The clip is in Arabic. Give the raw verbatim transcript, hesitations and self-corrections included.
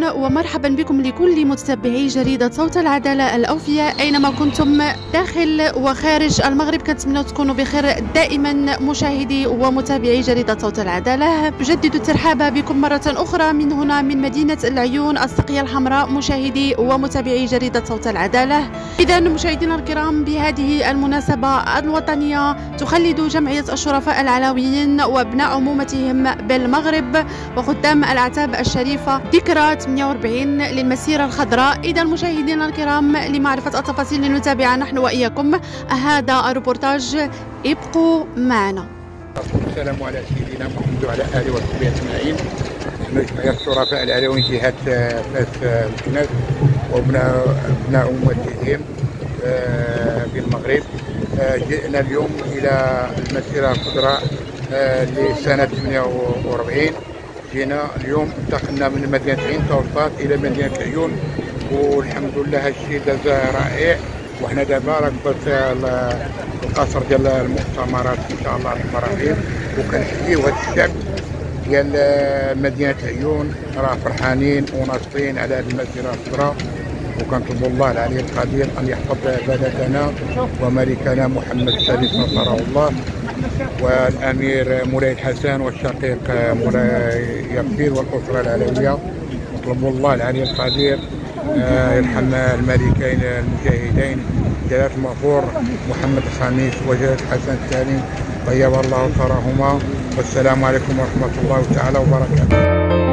أهلا ومرحبا بكم لكل متتبعي جريدة صوت العدالة الأوفياء أينما كنتم داخل وخارج المغرب. كنتمنى تكونوا بخير دائما مشاهدي ومتابعي جريدة صوت العدالة. بجدد الترحاب بكم مرة أخرى من هنا من مدينة العيون السقية الحمراء مشاهدي ومتابعي جريدة صوت العدالة. إذا مشاهدينا الكرام، بهذه المناسبة الوطنية تخلد جمعية الشرفاء العلويين وابناء عمومتهم بالمغرب وخدام الأعتاب الشريفة ذكرى ثمانية وأربعين للمسيرة الخضراء. إذا مشاهدينا الكرام، لمعرفة التفاصيل لنتابع نحن وإياكم هذا الروبورتاج، ابقوا معنا. السلام على سيدنا محمد وعلى آله وصحبه أجمعين. نحن جمعية الشرفاء العلويين جهة فاس الكناس وابناء ابناء أمتهم في المغرب. جئنا اليوم إلى المسيرة الخضراء لسنة ثمانية وأربعين. جينا اليوم انتقلنا من مدينة عين توصات إلى مدينة العيون، والحمد لله هالشيء داز رائع. وحنا دابا راه القصر ديال المؤتمرات ان شاء الله الرحمن الرحيم، وكنحييو هذا الشعب ديال مدينة عيون، راه فرحانين وناشطين على هذه المسيرة الخضراء، وكنطلبوا الله العلي القدير ان يحفظ بلدنا وملكنا محمد الثالث نصره الله، والامير مولاي الحسن والشقيق مولاي يقين والاسره العلويه. نطلبوا الله العلي القدير يرحم الملكين المجاهدين جلاله المغفور محمد الخامس وجلاله الحسن الثاني طيب الله ثرهما. والسلام عليكم ورحمه الله تعالى وبركاته.